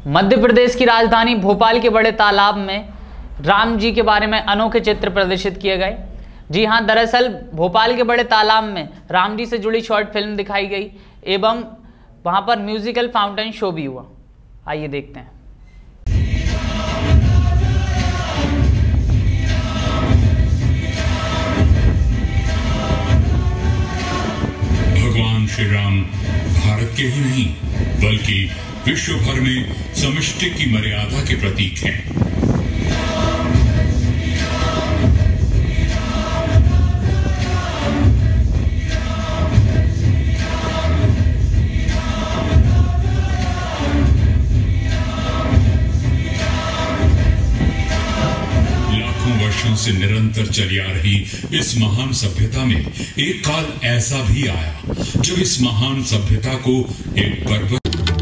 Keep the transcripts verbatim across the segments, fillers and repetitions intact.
मध्य प्रदेश की राजधानी भोपाल के बड़े तालाब में राम जी के बारे में अनोखे चित्र प्रदर्शित किए गए। जी हां, दरअसल भोपाल के बड़े तालाब में राम जी से जुड़ी शॉर्ट फिल्म दिखाई गई एवं वहां पर म्यूजिकल फाउंटेन शो भी हुआ। आइए देखते हैं। भगवान श्री राम भारत के ही नहीं बल्कि विश्व भर में समष्टि की मर्यादा के प्रतीक हैं। वर्षों से निरंतर चली आ रही इस महान सभ्यता में एक काल ऐसा भी आया जब इस महान सभ्यता को एक पर्वत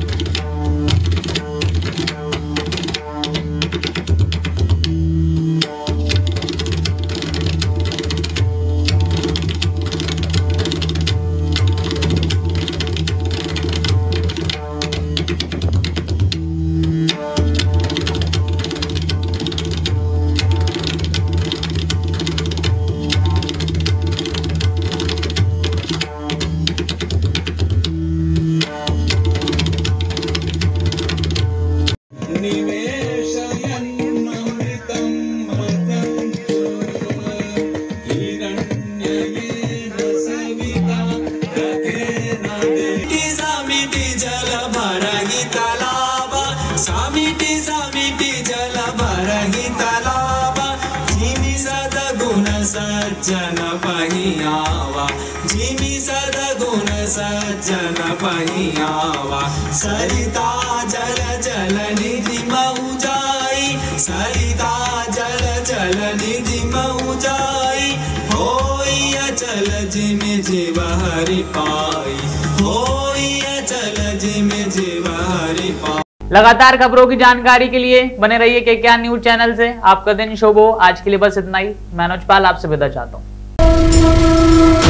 सामिटी सामिटी जल भरही तलावा जिमी सदगुण सज्जन पहियावा जिमी सदगुण सज्जन पहियावा सरिता जल जल निधि मऊ जाई सरिता जल जल निधि मऊ जाई होई अचल जिमि जीव हरि पाई होई अचल जिमि जीव हरि पाई। लगातार खबरों की जानकारी के लिए बने रहिए के क्या न्यूज चैनल से। आपका दिन शुभ हो। आज के लिए बस इतना ही। मैं मनोज पाल आपसे विदा चाहता हूँ।